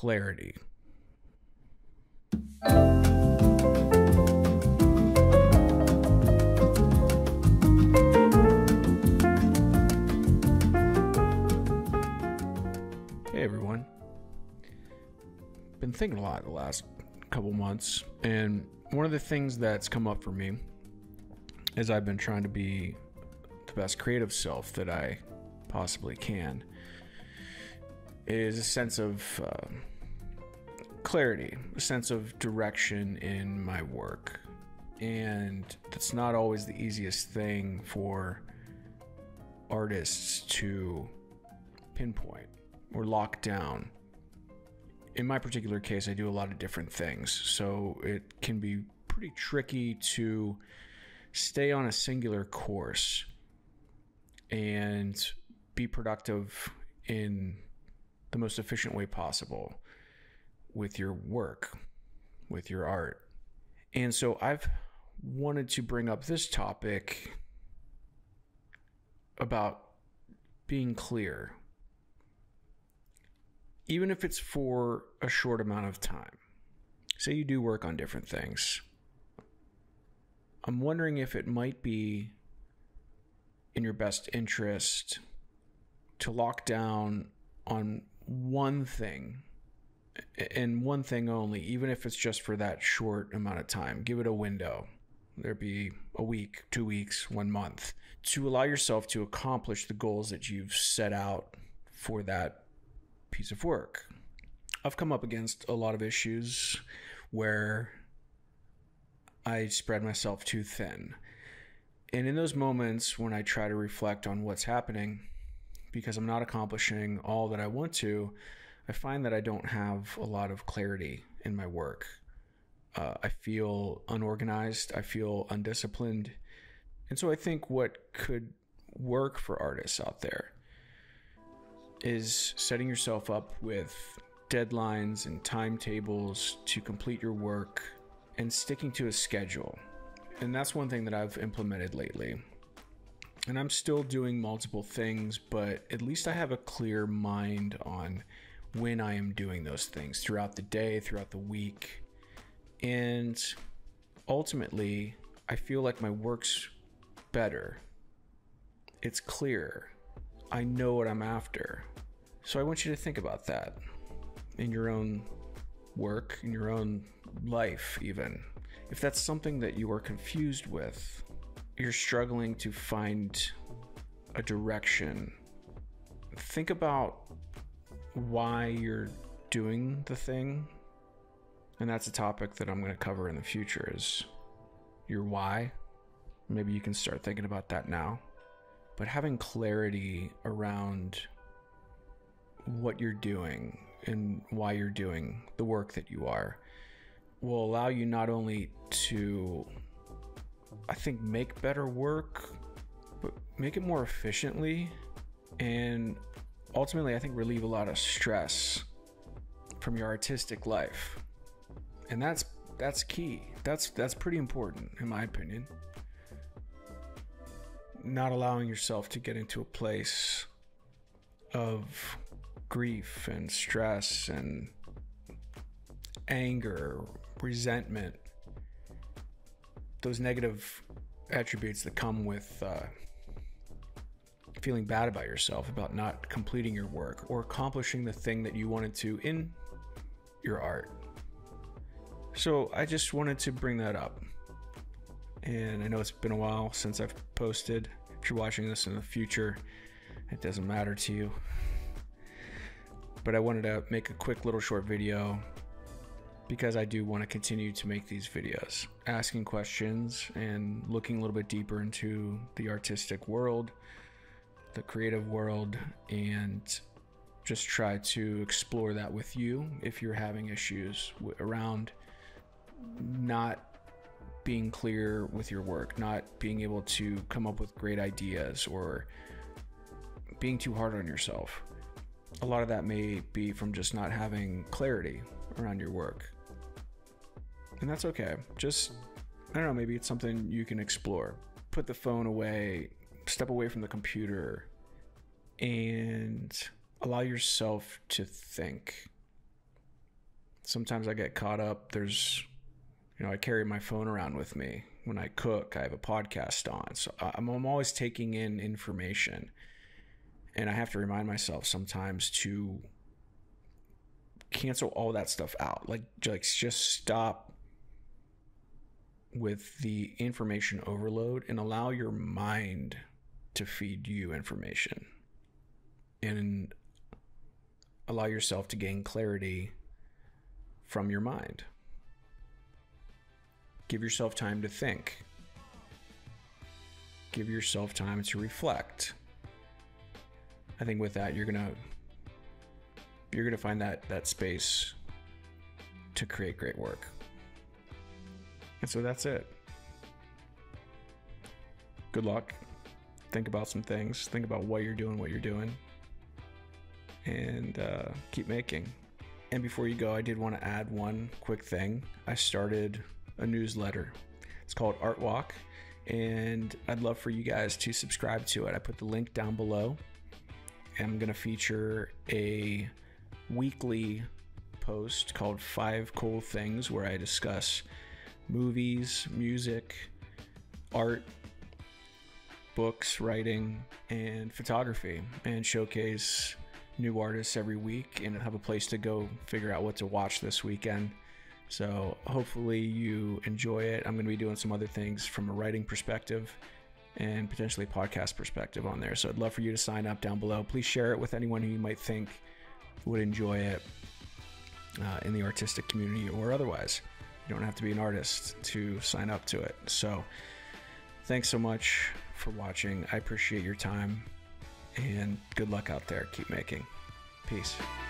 clarity. Hey everyone. Been thinking a lot the last couple months, and one of the things that's come up for me as I've been trying to be the best creative self that I possibly can is a sense of clarity, a sense of direction in my work. And that's not always the easiest thing for artists to pinpoint or lock down. In my particular case, I do a lot of different things, so it can be pretty tricky to stay on a singular course and be productive in the most efficient way possible with your work, with your art. And so I've wanted to bring up this topic about being clear, even if it's for a short amount of time. Say you do work on different things. I'm wondering if it might be in your best interest to lock down on one thing, and one thing only, even if it's just for that short amount of time. Give it a window. There'd be a week, 2 weeks, 1 month, to allow yourself to accomplish the goals that you've set out for that piece of work. I've come up against a lot of issues where I spread myself too thin. And in those moments when I try to reflect on what's happening, because I'm not accomplishing all that I want to, I find that I don't have a lot of clarity in my work. I feel unorganized. I feel undisciplined. And so I think what could work for artists out there is setting yourself up with deadlines and timetables to complete your work and sticking to a schedule. And that's one thing that I've implemented lately. And I'm still doing multiple things, but at least I have a clear mind on when I am doing those things throughout the day, throughout the week. And ultimately, I feel like my work's better. It's clear. I know what I'm after. So I want you to think about that in your own work, in your own life even. If that's something that you are confused with, you're struggling to find a direction, think about why you're doing the thing. And that's a topic that I'm going to cover in the future, is your why. Maybe you can start thinking about that now. But having clarity around what you're doing and why you're doing the work that you are will allow you not only to, I think, make better work, but make it more efficiently, and ultimately, I think, relieve a lot of stress from your artistic life. And that's key. That's pretty important, in my opinion. Not allowing yourself to get into a place of grief and stress and anger, resentment, those negative attributes that come with feeling bad about yourself, about not completing your work or accomplishing the thing that you wanted to in your art. So I just wanted to bring that up. And I know it's been a while since I've posted. If you're watching this in the future, it doesn't matter to you. But I wanted to make a quick little short video because I do want to continue to make these videos, asking questions and looking a little bit deeper into the artistic world, the creative world, and just try to explore that with you if you're having issues around not being clear with your work, not being able to come up with great ideas, or being too hard on yourself. A lot of that may be from just not having clarity around your work. And that's okay. Just, I don't know, maybe it's something you can explore. Put the phone away, step away from the computer, and allow yourself to think. Sometimes I get caught up. I carry my phone around with me. When I cook, I have a podcast on. So I'm always taking in information. And I have to remind myself sometimes to cancel all that stuff out. Like just stop with the information overload and allow your mind to feed you information. And allow yourself to gain clarity from your mind. Give yourself time to think. Give yourself time to reflect. I think with that, you're gonna find that space to create great work. And so that's it. Good luck. Think about some things. Think about what you're doing, and keep making. And before you go, I did want to add one quick thing. I started a newsletter. It's called Art Walk, and I'd love for you guys to subscribe to it. I put the link down below. I'm going to feature a weekly post called 5 Cool Things, where I discuss movies, music, art, books, writing, and photography, and showcase new artists every week and have a place to go figure out what to watch this weekend. So hopefully you enjoy it. I'm going to be doing some other things from a writing perspective and potentially a podcast perspective on there. So I'd love for you to sign up down below. Please share it with anyone who you might think would enjoy it in the artistic community or otherwise. You don't have to be an artist to sign up to it. So thanks so much for watching. I appreciate your time, and good luck out there. Keep making. Peace.